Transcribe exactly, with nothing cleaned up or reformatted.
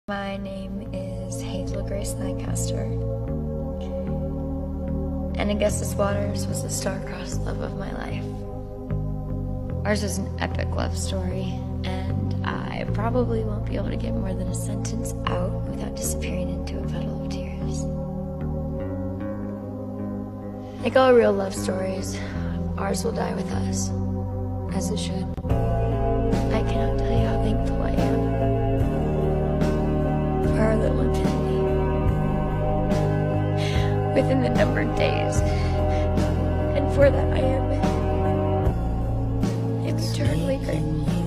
My name is Hazal Lancaster, and Augustus Waters was the star-crossed love of my life. Ours was an epic love story, and I probably won't be able to get more than a sentence out without disappearing into a puddle of tears. Like all real love stories, ours will die with us, as it should. I cannot tell you how thankful I am for our little infinity. Within the numbered days, and for that I am, I'm eternally grateful.